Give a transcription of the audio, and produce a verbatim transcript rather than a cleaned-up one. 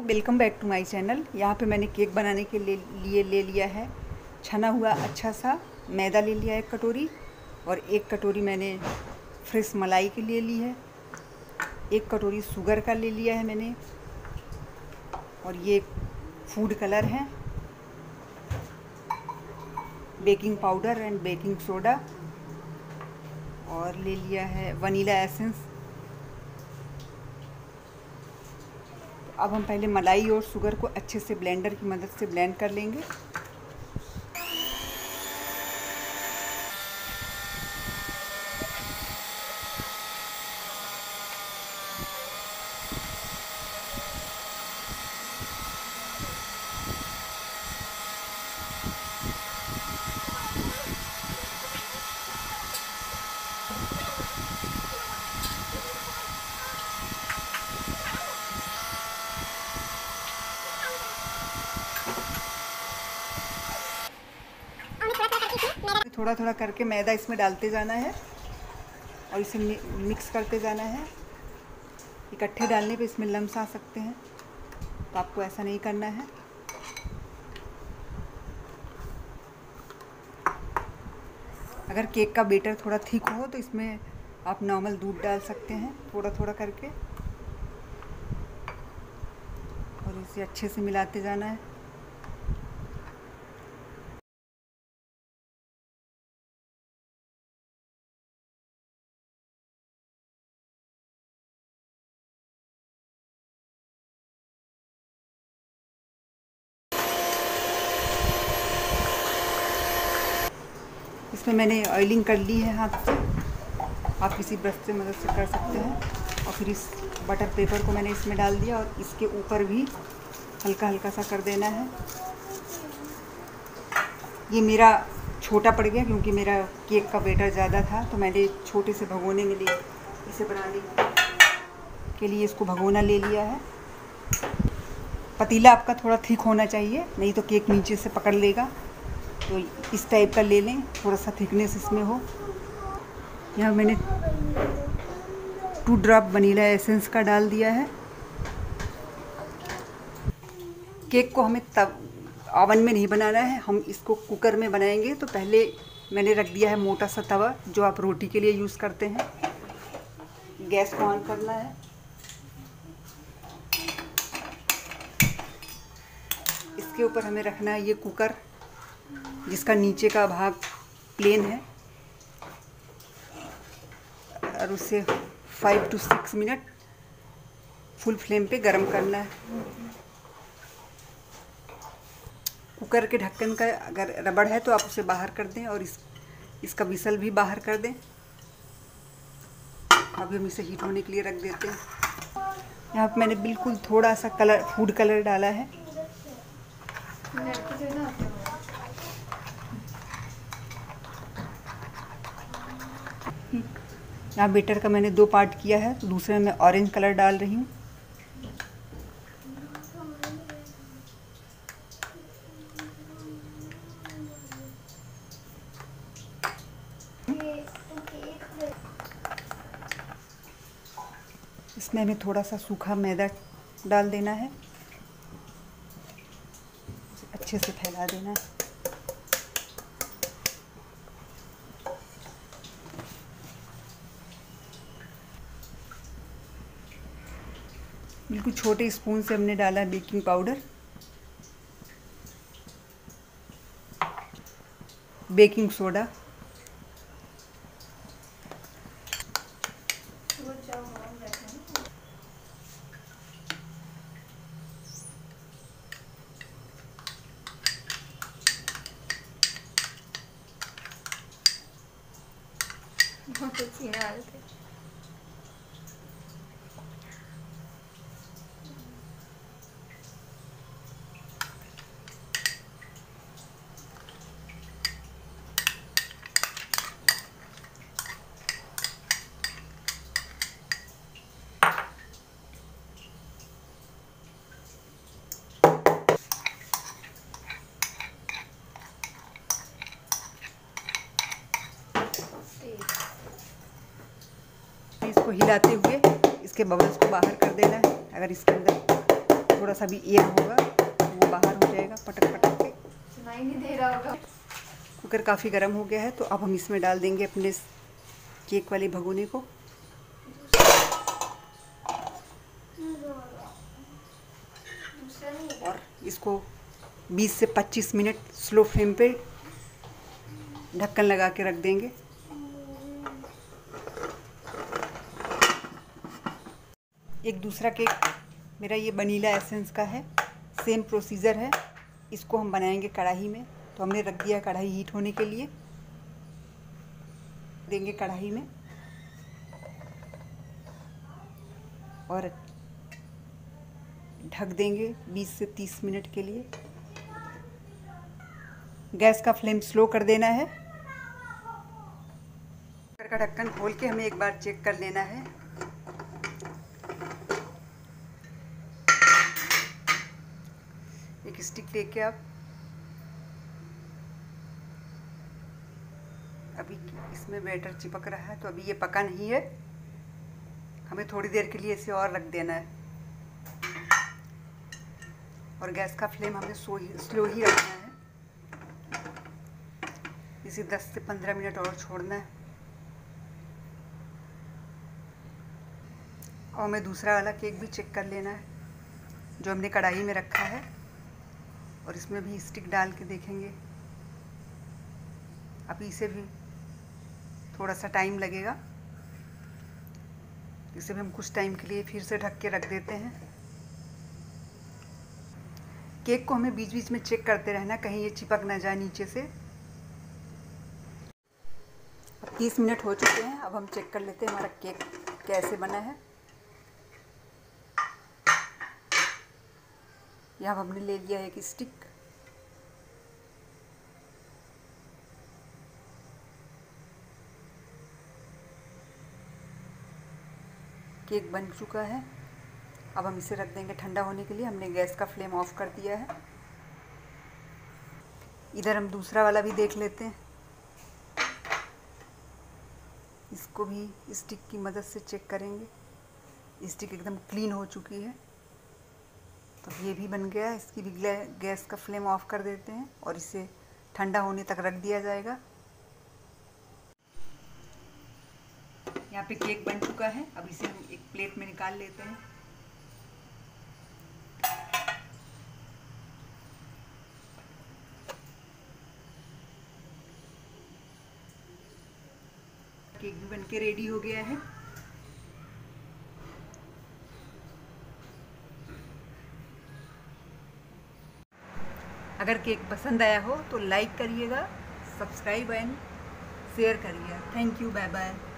Welcome back to my channel. यहाँ पे मैंने केक बनाने के लिए लिए ले लिया है छना हुआ अच्छा सा मैदा ले लिया एक कटोरी, और एक कटोरी मैंने फ्रेश मलाई के लिए ली है, एक कटोरी शुगर का ले लिया है मैंने, और ये फूड कलर है, baking powder and baking soda, और ले लिया है वनीला एसेंस। अब हम पहले मलाई और शुगर को अच्छे से ब्लेंडर की मदद से ब्लेंड कर लेंगे। थोड़ा थोड़ा करके मैदा इसमें डालते जाना है और इसे मिक्स करते जाना है। इकट्ठे डालने पे इसमें लम्स आ सकते हैं, तो आपको ऐसा नहीं करना है। अगर केक का बेटर थोड़ा थिक हो तो इसमें आप नॉर्मल दूध डाल सकते हैं थोड़ा थोड़ा करके, और इसे अच्छे से मिलाते जाना है। इसमें मैंने ऑयलिंग कर ली है हाथ से, आप किसी ब्रश से मदद से कर सकते हैं। और फिर इस बटर पेपर को मैंने इसमें डाल दिया और इसके ऊपर भी हल्का हल्का सा कर देना है। ये मेरा छोटा पड़ गया क्योंकि मेरा केक का बेटर ज़्यादा था, तो मैंने छोटे से भगोने में लिए इसे बनाने के लिए इसको भगोना ले लिया है। पतीला आपका थोड़ा थिक होना चाहिए, नहीं तो केक नीचे से पकड़ लेगा। तो इस टाइप का ले लें, थोड़ा सा थिकनेस इसमें हो। यहाँ मैंने टू ड्रॉप वनीला एसेंस का डाल दिया है। केक को हमें तब ओवन में नहीं बनाना है, हम इसको कुकर में बनाएंगे। तो पहले मैंने रख दिया है मोटा सा तवा, जो आप रोटी के लिए यूज़ करते हैं। गैस को ऑन करना है। इसके ऊपर हमें रखना है ये कुकर, जिसका नीचे का भाग प्लेन है, और उसे five two six minute full flame पे गरम करना है। कुकर के ढक्कन का अगर रबड़ है तो आप उसे बाहर कर दें, और इस इसका विसल भी बाहर कर दें। अभी हम इसे हीट होने के लिए रख देते हैं। यहाँ पे मैंने बिल्कुल थोड़ा सा कलर फूड कलर डाला है। यहाँ बेटर का मैंने दो पार्ट किया है, तो दूसरे में ऑरेंज कलर डाल रही हूँ। इसमें हमें थोड़ा सा सूखा मैदा डाल देना है, अच्छे से फैला देना है। बिल्कुल छोटे स्पून से हमने डाला बेकिंग पाउडर, बेकिंग सोडा, बहुत अच्छी हालत है। इसको हिलाते हुए इसके बबल्स को बाहर कर देना है। अगर इसके अंदर थोड़ा सा भी एयर होगा तो वो बाहर हो जाएगा पटक पटक के। सुनाई नहीं दे रहा होगा। कुकर काफ़ी गर्म हो गया है, तो अब हम इसमें डाल देंगे अपने केक वाले भगोने को। और इसको बीस से पच्चीस मिनट स्लो फ्लेम पे ढक्कन लगा के रख देंगे। एक दूसरा केक मेरा ये वनीला एसेंस का है, सेम प्रोसीजर है। इसको हम बनाएंगे कढ़ाई में, तो हमने रख दिया कढ़ाई हीट होने के लिए। देंगे कढ़ाई में और ढक देंगे बीस से तीस मिनट के लिए। गैस का फ्लेम स्लो कर देना है। कुकर का ढक्कन खोल के हमें एक बार चेक कर लेना है। एक स्टिक लेके आप अभी इसमें बैटर चिपक रहा है, तो अभी ये पका नहीं है, हमें थोड़ी देर के लिए इसे और रख देना है। और गैस का फ्लेम हमें सो ही स्लो ही रखना है। इसे दस से पंद्रह मिनट और छोड़ना है। और हमें दूसरा वाला केक भी चेक कर लेना है जो हमने कढ़ाई में रखा है, और इसमें भी स्टिक डाल के देखेंगे। अभी इसे भी थोड़ा सा टाइम लगेगा, इसे भी हम कुछ टाइम के लिए फिर से ढक के रख देते हैं। केक को हमें बीच बीच में चेक करते रहना, कहीं ये चिपक ना जाए नीचे से। अब तीस मिनट हो चुके हैं, अब हम चेक कर लेते हैं हमारा केक कैसे बना है। यहाँ हमने ले लिया एक स्टिक, केक बन चुका है। अब हम इसे रख देंगे ठंडा होने के लिए। हमने गैस का फ्लेम ऑफ कर दिया है। इधर हम दूसरा वाला भी देख लेते हैं। इसको भी स्टिक की मदद से चेक करेंगे। स्टिक एकदम क्लीन हो चुकी है, तो ये भी बन गया है। इसकी भी गैस का फ्लेम ऑफ कर देते हैं और इसे ठंडा होने तक रख दिया जाएगा। यहाँ पे केक बन चुका है। अब इसे हम एक प्लेट में निकाल लेते हैं। केक भी बनके रेडी हो गया है। अगर केक पसंद आया हो तो लाइक करिएगा, सब्सक्राइब एंड शेयर करिएगा। Thank you, bye bye.